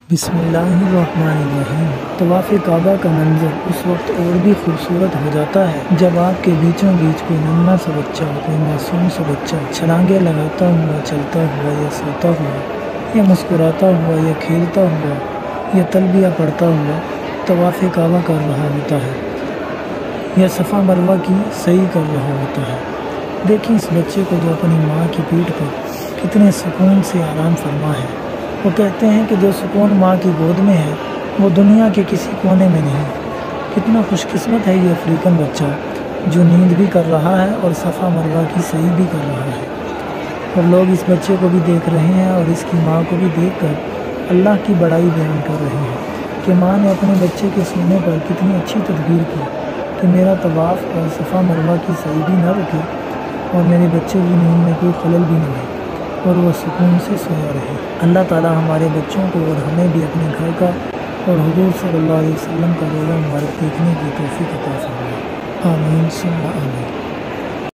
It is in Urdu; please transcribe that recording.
بسم اللہ الرحمن الرحیم۔ طواف کعبہ کا منظر اس وقت اور بھی خوبصورت ہو جاتا ہے جب آپ کے بیچوں بیچ کوئی ننھا سا بچہ، کوئی معصوم سا بچہ چھلانگے لگاتا ہوا، چلتا ہوا یا سوتا ہوا یا مسکراتا ہوا یا کھیلتا ہوا یا تلبیہ پڑھتا ہوا طواف کعبہ کر رہا ہوتا ہے یا صفا مروہ کی سعی کر رہا ہوتا ہے۔ دیکھیں اس بچے کو جو اپنی ماں کی پیٹھ پر کتنے سکون سے آرام فرما ہے۔ وہ کہتے ہیں کہ جو سکون ماں کی گود میں ہے وہ دنیا کے کسی کونے میں نہیں۔ کتنا خوش قسمت ہے یہ افریقن بچہ جو نیند بھی کر رہا ہے اور صفا مروہ کی سعی بھی کر رہا ہے، اور لوگ اس بچے کو بھی دیکھ رہے ہیں اور اس کی ماں کو بھی دیکھ کر اللہ کی بڑائی بیان کر رہے ہیں کہ ماں نے اپنے بچے کے سینے پر کتنی اچھی تدبیر کی کہ میرا طواف اور صفا مروہ کی سعی بھی نہ رکے اور میرے بچے کی نیند میں کوئی خلل بھی نہ ہو اور وہ سکون سے سویا رہے۔ اللہ تعالیٰ ہمارے بچوں کو اور ہمیں بھی اپنے گھر کا اور حضور صلی اللہ علیہ وسلم کا روضہ مبارک دیکھنے کی توفیق عطا فرمائے۔ آمین ثم آمین۔